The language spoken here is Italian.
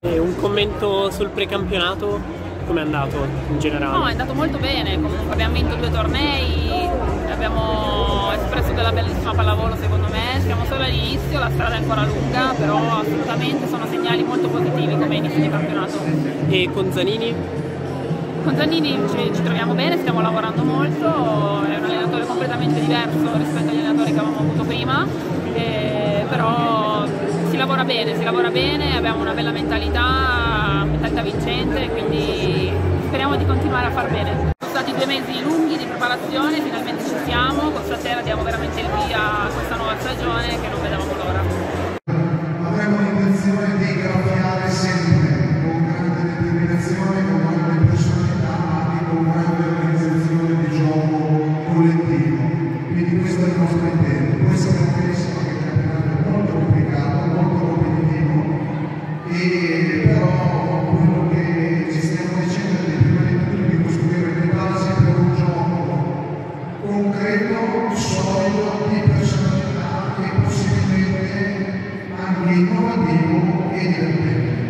E un commento sul precampionato, come è andato in generale? No, è andato molto bene, comunque abbiamo vinto 2 tornei, abbiamo espresso della bellissima pallavolo secondo me, siamo solo all'inizio, la strada è ancora lunga, però assolutamente sono segnali molto positivi come inizio di campionato. E con Zanini? Con Zanini ci troviamo bene, stiamo lavorando molto, è un allenatore completamente diverso rispetto agli allenatori che avevamo avuto prima, però si lavora bene, abbiamo una bella mentalità vincente, quindi speriamo di continuare a far bene. Sono stati 2 mesi lunghi di preparazione, finalmente ci siamo, con stasera diamo veramente il via a questa nuova stagione che non vedevamo l'ora. Avremo l'intenzione di cambiare sempre, con grande determinazione, con grande personalità, ma anche con grande organizzazione di gioco collettivo. Quindi questo è il nostro intento. Poi sappiamo benissimo che il campionato è molto complicato, molto competitivo, e però quello che ci stiamo dicendo è prima di tutto di costruire le basi per un gioco concreto, solido, di personalità e possibilmente anche innovativo e divertente.